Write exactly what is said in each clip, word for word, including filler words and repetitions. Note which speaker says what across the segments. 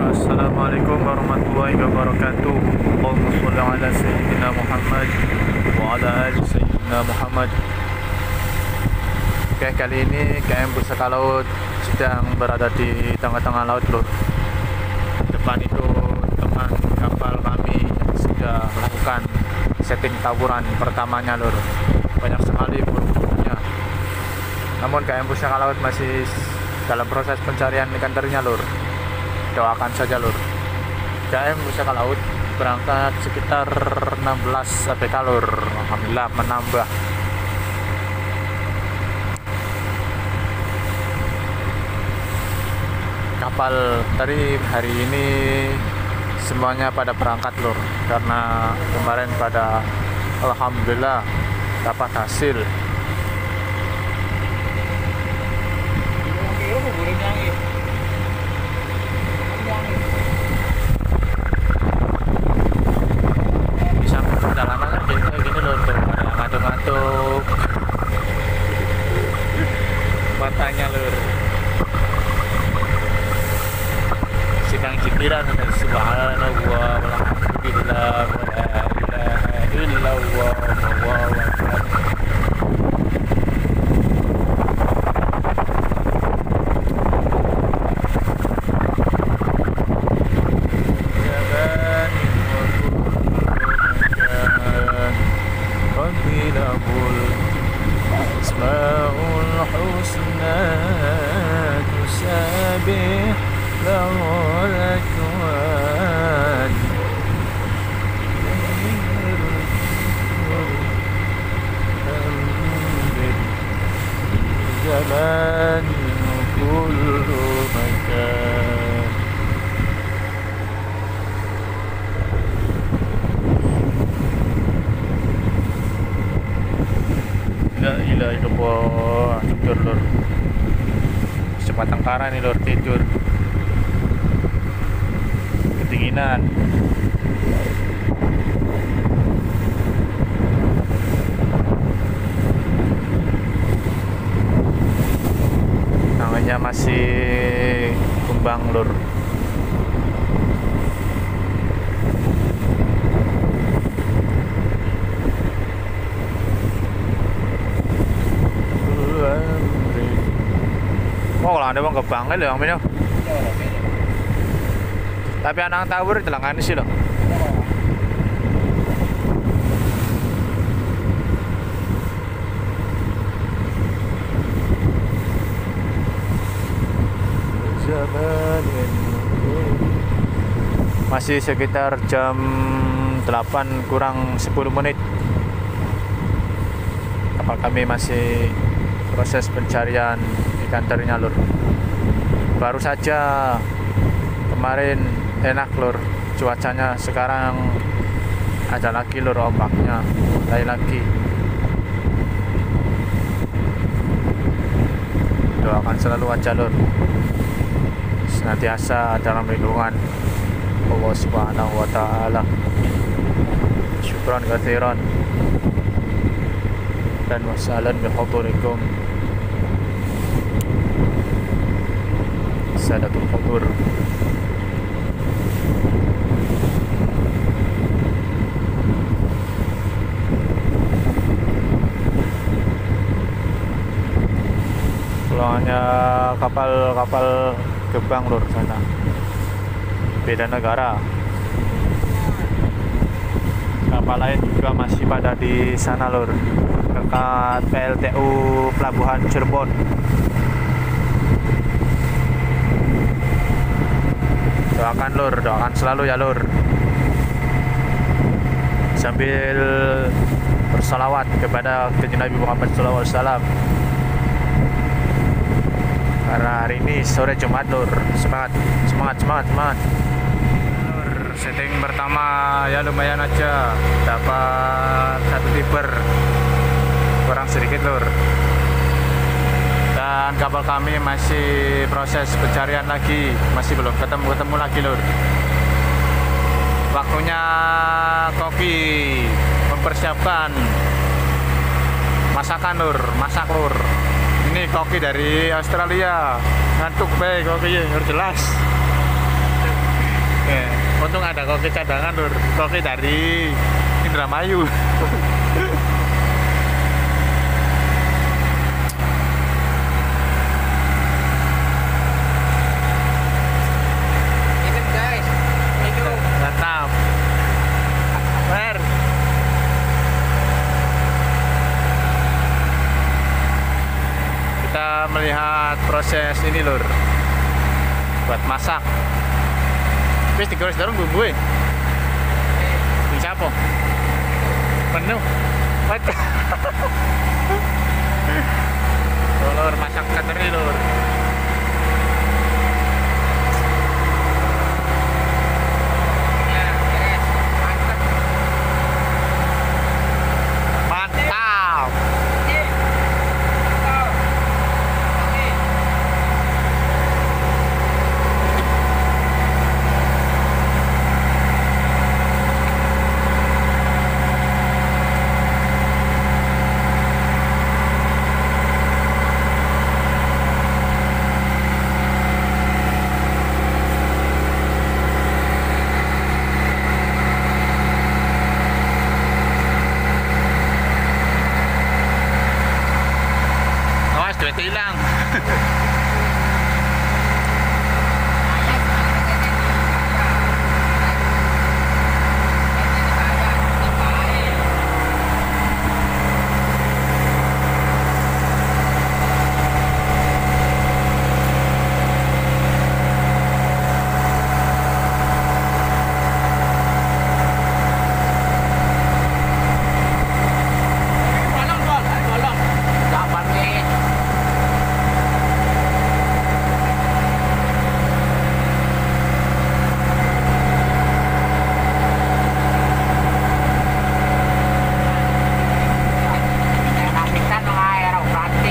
Speaker 1: Assalamualaikum warahmatullahi wabarakatuh. Allahumma sholli ala sayyidina Muhammad wa ala ali sayyidina Muhammad. Oke, kali ini K M Pusaka Laut sedang berada di tengah-tengah laut, lur. Depan itu teman kapal kami sudah melakukan setting tawuran pertamanya, lur. Banyak sekali burung-burungnya. Namun K M Pusaka Laut masih dalam proses pencarian ikan terinya, lur. Doakan saja, lur. K M Pusaka Laut berangkat sekitar enam belas A B K, lur. Alhamdulillah menambah. Kapal teri hari ini semuanya pada berangkat, lur, karena kemarin pada alhamdulillah dapat hasil. Bisa perjalanan kan kayak gini, lur, tuh ada ngantuk-ngantuk matanya, lur. Sedang cipiran, subhanallah walhamdulillah wala ilaha illallah wallahu akbar. Asmaul husna tusabih lahul akwan. Zaman kullu makan. La ilaha illallah. Tidur, lur. Cepat tengkara nih, lur, tidur. Kedinginan. Namanya masih kembang, lur. Oh, lah ada bang kebang lho yang minum. Tapi anak tawur telangan sih loh. Masih sekitar jam delapan kurang sepuluh menit. Kapal kami masih proses pencarian ikan terinya, lur. Baru saja kemarin enak, lur, cuacanya. Sekarang ada lagi, lur, ombaknya mulai lagi. Doakan selalu aja, lur, senantiasa dalam lindungan Allah Subhanahu wa ta'ala. Syukran katsiran dan wassalam bihadurikum Sadatul Hudur. Pulangnya kapal-kapal gebang, lur, sana. Beda negara. Kapal lain juga masih pada di sana, lur, dekat P L T U Pelabuhan Cirebon. Doakan, lur, doakan selalu ya, lur, sambil bersalawat kepada kanjeng Nabi Muhammad shallallahu alaihi wasallam. Karena hari ini sore Jumat, lur. Semangat, semangat, semangat, semangat. Lur, setting pertama ya lumayan aja, dapat satu tiber, kurang sedikit, lur. Dan kapal kami masih proses pencarian lagi, masih belum ketemu-ketemu lagi, lur. Waktunya koki mempersiapkan masakan, lur, masak, lur. Ini koki dari Australia, ngantuk baik koki, harus jelas. koki cadangan lur, koki dari Indramayu.
Speaker 2: Minum guys, minum.
Speaker 1: Mantap. Mer. Kita melihat proses ini lur, buat masak. Wis digores dorong bumbu. Ini siapa? Penuh. What? Tuh, lur, masak kateri lur.
Speaker 2: Ya, beres. Mantap.
Speaker 1: Mantap.
Speaker 2: Ini. Oh. Oke.
Speaker 1: Awas duit hilang.
Speaker 2: Bolong, Bol. Bolong. Kapan nih? Kita nang air berarti.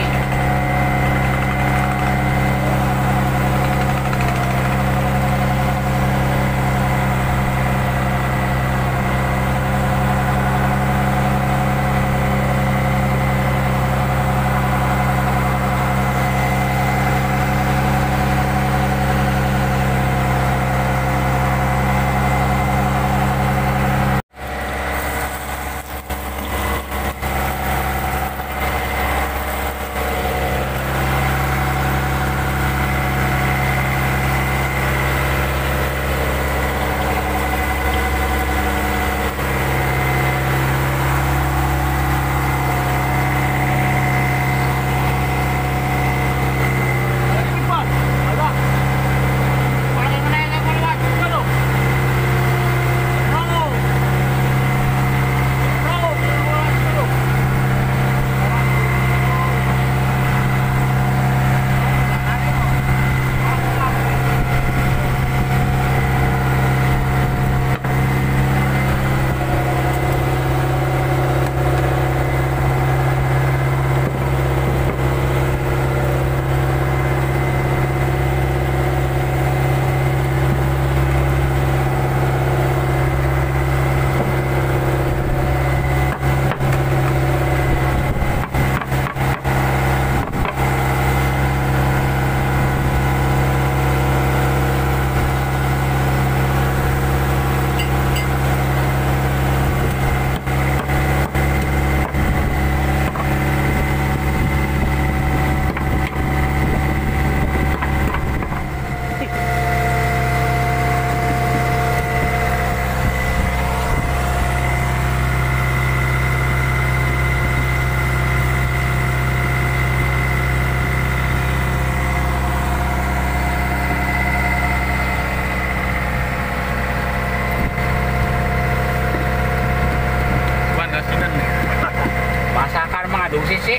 Speaker 2: Masakan mengandung sisik.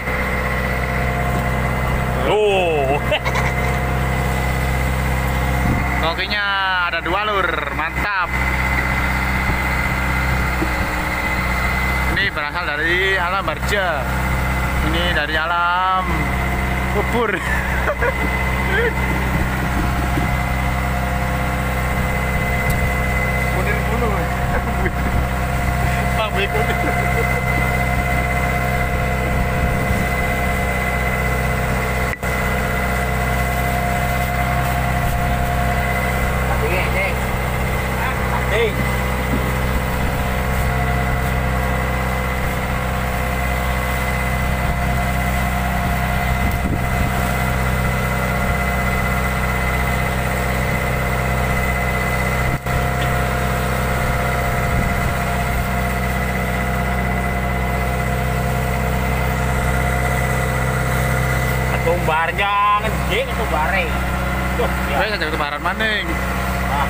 Speaker 1: Oh. Kokinya ada dua lur, mantap. Ini berasal dari alam Barja. Ini dari alam Ubur. Kuning bulu. Pak kuning.
Speaker 2: Hey. bar jangan jeng itu bare. Tuh, ya.
Speaker 1: Wes ada kebaran maning.
Speaker 2: Ah.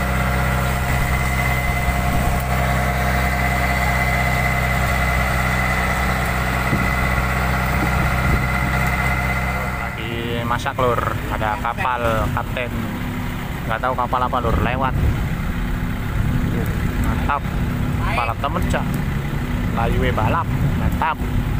Speaker 1: Lagi masak lur, ada kapal kapten. Nggak tahu kapal apa lur lewat. Mantap. Balap temen cak. Layu we balap. Mantap.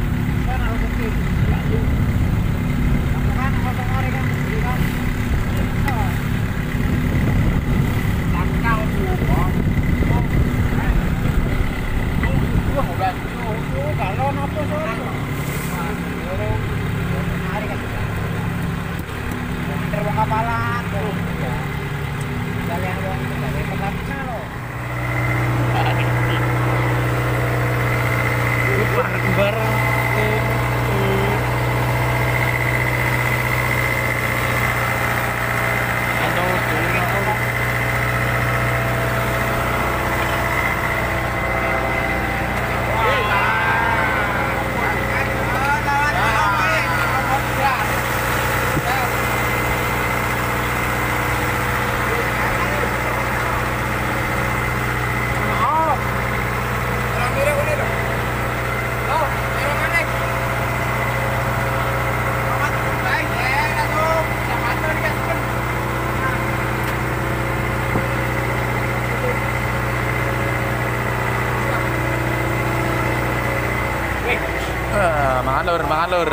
Speaker 1: Eh, mangan lur, mangan lur.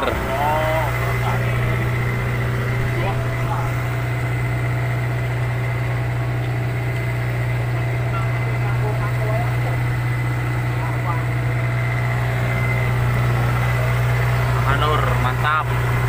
Speaker 1: Mangan lur, mantap.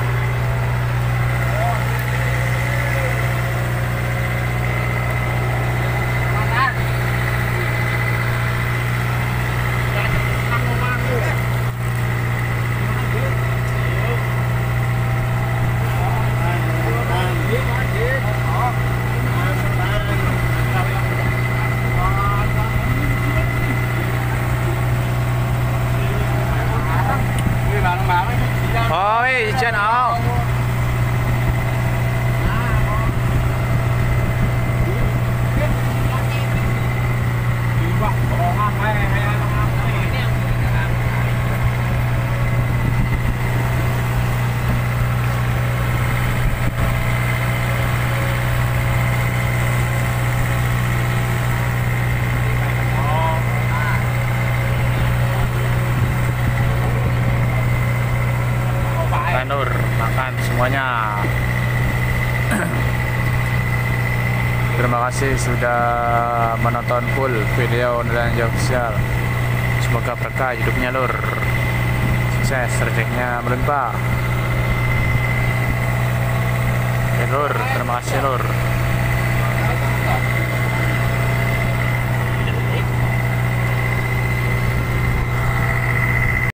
Speaker 1: Ôi, trên nào? Nur, makan semuanya. Terima kasih sudah menonton full video dan official. Semoga berkah hidupnya lur. Sukses, rezekinya melimpah. Ya lur, terima kasih lur.